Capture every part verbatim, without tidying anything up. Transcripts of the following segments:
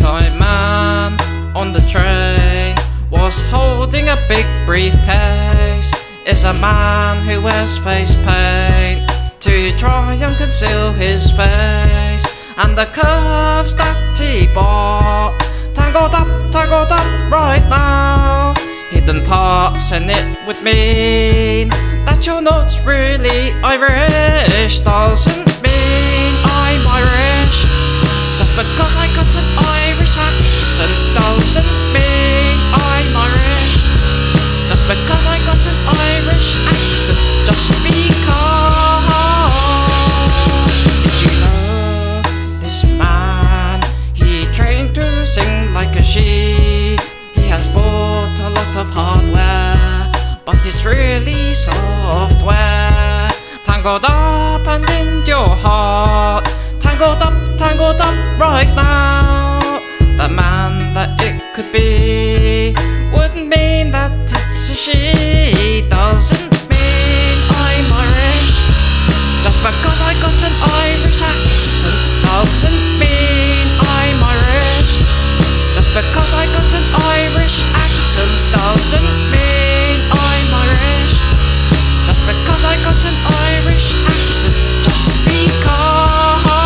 white man on the train was holding a big briefcase. It's a man who wears face paint to try and conceal his face, and the curves that he bought tangled up, tangled up right now. Hidden parts in it would mean that you're not really Irish. Doesn't mean I'm Irish. Just because I got an Irish accent doesn't mean I'm Irish. Just because I got an Irish accent, just because. Did you know this man? He trained to sing like a she. He has bought a lot of hardware, but it's really software. Tangled up and in your heart, tangled up, tangled up right now. The man that it could be wouldn't mean that it's a she. Doesn't mean I'm Irish. Just because I got an Irish accent doesn't mean I'm Irish. Just because I got an Irish accent doesn't mean I'm Irish. Just because I got an Irish accent, just because.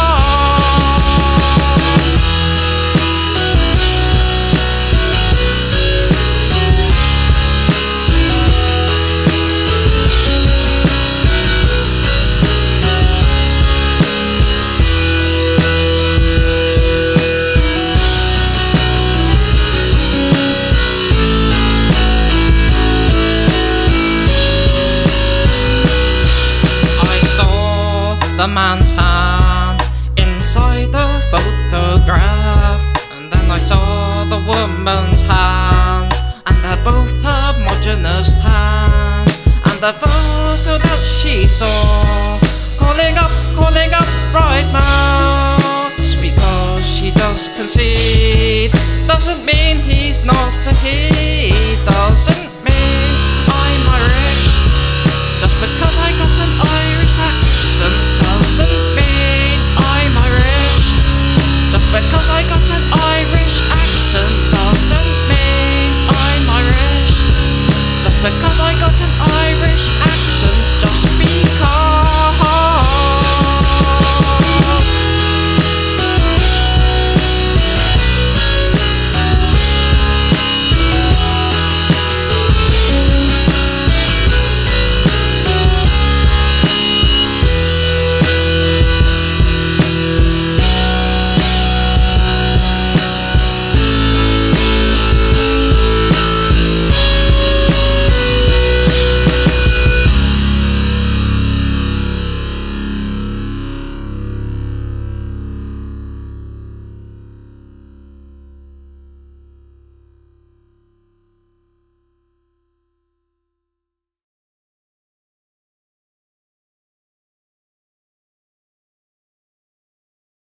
The man's hands inside the photograph, and then I saw the woman's hands, and they're both homogeneous hands. And the photo that she saw, calling up, calling up right now. Just because she does concede doesn't mean he's not a he. Doesn't